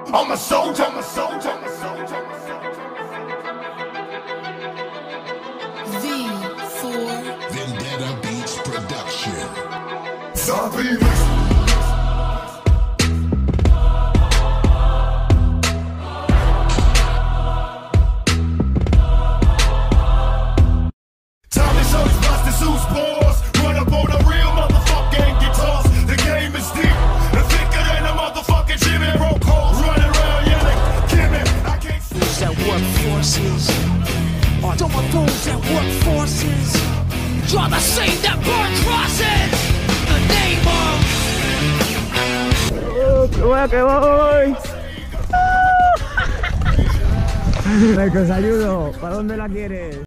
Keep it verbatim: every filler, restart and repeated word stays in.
I'm a soldier, I'm a soldier, I'm a soldier, I'm a soldier. V four Vendetta Beats Production. Zombie. Tommy shows prostitutes balls. Run up on a real motherfucker and get tossed. The game is deep and thicker than a motherfucking Jimmy broke holes. Running around yelling, Kimmy, I can't see. Those that work forces are don't those that work forces draw the same that burn crosses. The name of Oh, que voy, que voy. Marcos, ayudo. ¿Para dónde la quieres?